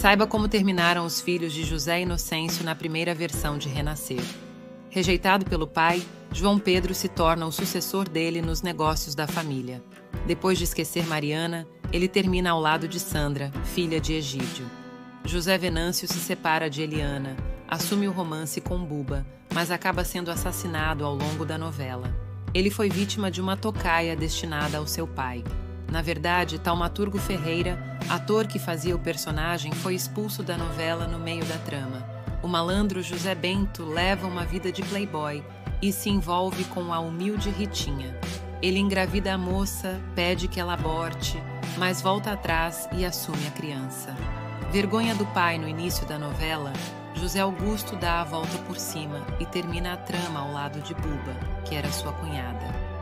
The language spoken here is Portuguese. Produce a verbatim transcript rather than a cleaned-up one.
Saiba como terminaram os filhos de José Inocêncio na primeira versão de Renascer. Rejeitado pelo pai, João Pedro se torna o sucessor dele nos negócios da família. Depois de esquecer Mariana, ele termina ao lado de Sandra, filha de Egídio. José Venâncio se separa de Eliana, assume o romance com Buba, mas acaba sendo assassinado ao longo da novela. Ele foi vítima de uma tocaia destinada ao seu pai. Na verdade, Taumaturgo Ferreira, ator que fazia o personagem, foi expulso da novela no meio da trama. O malandro José Bento leva uma vida de playboy e se envolve com a humilde Ritinha. Ele engravida a moça, pede que ela aborte, mas volta atrás e assume a criança. Vergonha do pai no início da novela, José Augusto dá a volta por cima e termina a trama ao lado de Buba, que era sua cunhada.